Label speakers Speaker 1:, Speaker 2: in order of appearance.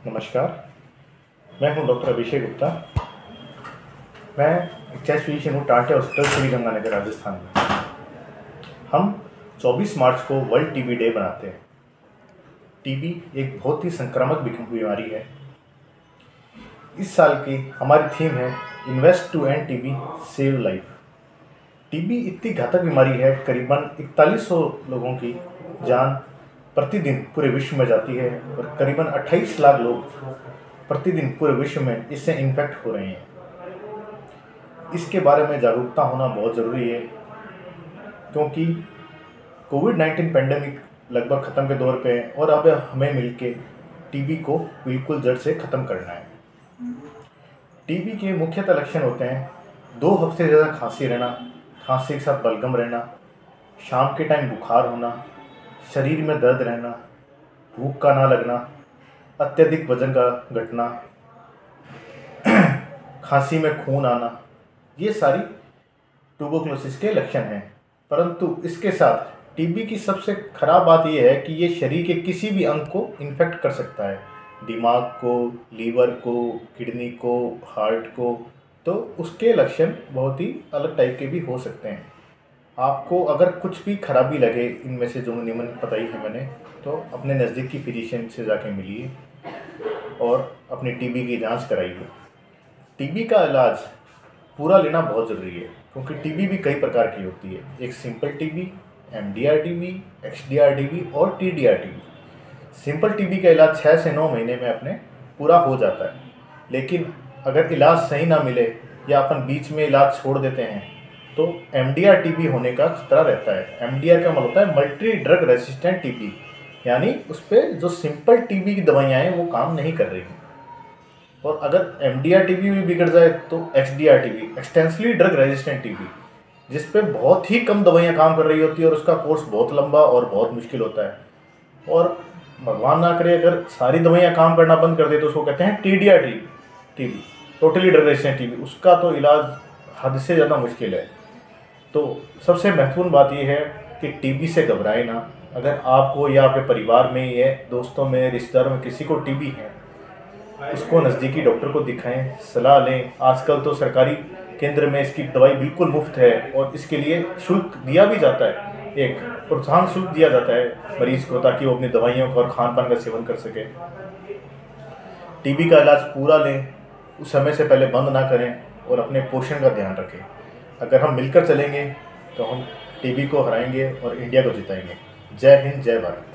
Speaker 1: नमस्कार। मैं हूं डॉक्टर अभिषेक गुप्ता। मैं एक चेस्ट फिजिशियन हूँ टाटा हॉस्पिटल श्रीगंगानगर राजस्थान में। हम 24 मार्च को वर्ल्ड टीबी डे बनाते हैं। टीबी एक बहुत ही संक्रामक बीमारी है। इस साल की हमारी थीम है invest to end TB save life. TB इतनी घातक बीमारी है, करीबन 4100 लोगों की जान प्रतिदिन पूरे विश्व में जाती है और करीबन 28 लाख लोग प्रतिदिन पूरे विश्व में इससे इन्फेक्ट हो रहे हैं। इसके बारे में जागरूकता होना बहुत ज़रूरी है, क्योंकि कोविड-19 पेंडेमिक लगभग ख़त्म के दौर पे है और अब हमें मिलके टीबी को बिल्कुल जड़ से ख़त्म करना है। टीबी के मुख्यतः लक्षण होते हैं 2 हफ्ते से ज़्यादा खांसी रहना, खांसी के साथ बलगम रहना, शाम के टाइम बुखार होना, शरीर में दर्द रहना, भूख का ना लगना, अत्यधिक वजन का घटना, खांसी में खून आना, ये सारी ट्यूबरकुलोसिस के लक्षण हैं। परंतु इसके साथ टीबी की सबसे खराब बात यह है कि ये शरीर के किसी भी अंग को इन्फेक्ट कर सकता है, दिमाग को, लीवर को, किडनी को, हार्ट को। तो उसके लक्षण बहुत ही अलग टाइप के भी हो सकते हैं। आपको अगर कुछ भी खराबी लगे इनमें से जो निम्न बताई है मैंने, तो अपने नज़दीक की फिजिशियन से जाके मिलिए और अपनी टीबी की जांच कराइए। टीबी का इलाज पूरा लेना बहुत ज़रूरी है, क्योंकि टीबी भी कई प्रकार की होती है। एक simple TB, MDR TB, XDR TB और टीडीआर टीबी। सिंपल टीबी का इलाज 6 से 9 महीने में अपने पूरा हो जाता है, लेकिन अगर इलाज सही ना मिले या अपन बीच में इलाज छोड़ देते हैं तो एमडीआर टीबी होने का खतरा रहता है। एमडीआर का मतलब होता है मल्टी ड्रग रेसिस्टेंट टीबी, यानी उस पर जो सिंपल टीबी की दवाइयाँ हैं वो काम नहीं कर रही हैं। और अगर एमडीआर टीबी भी बिगड़ जाए तो XDR TB, extensively drug resistant TB, जिस पे बहुत ही कम दवाइयाँ काम कर रही होती है और उसका कोर्स बहुत लंबा और बहुत मुश्किल होता है। और भगवान ना करे अगर सारी दवाइयाँ काम करना बंद कर दे तो उसको कहते हैं TDR TB, totally drug resistant TB. उसका तो इलाज हद से ज़्यादा मुश्किल है। तो सबसे महत्वपूर्ण बात यह है कि टीबी से घबराए ना। अगर आपको या आपके परिवार में या दोस्तों में, रिश्तेदारों में किसी को टीबी है, उसको नज़दीकी डॉक्टर को दिखाएं, सलाह लें। आजकल तो सरकारी केंद्र में इसकी दवाई बिल्कुल मुफ्त है और इसके लिए शुल्क दिया भी जाता है, एक प्रोत्साहन शुल्क दिया जाता है मरीज़ को, ताकि वो अपनी दवाइयों का और खान पान का सेवन कर सके। टीबी का इलाज पूरा लें, उस समय से पहले बंद ना करें और अपने पोषण का ध्यान रखें। अगर हम मिलकर चलेंगे तो हम टीबी को हराएंगे और इंडिया को जिताएंगे। जय हिंद, जय भारत।